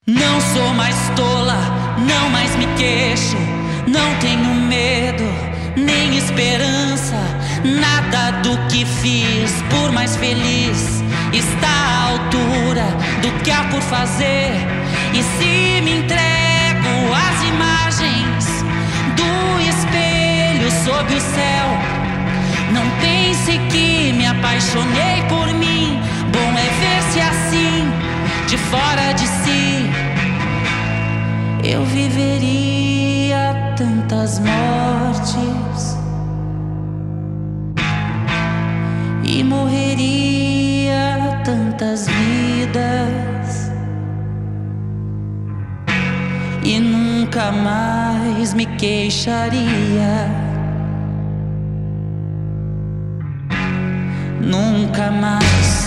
Não sou mais tola, não mais me queixo. Não tenho medo, nem esperança. Nada do que fiz, por mais feliz, está à altura do que há por fazer. E se me entrego às imagens do espelho sob o céu, não pense que me apaixonei por mim. Bom é ver-se assim, de fora de si. Eu viveria tantas mortes e morreria tantas vidas, e nunca mais me queixaria, nunca mais.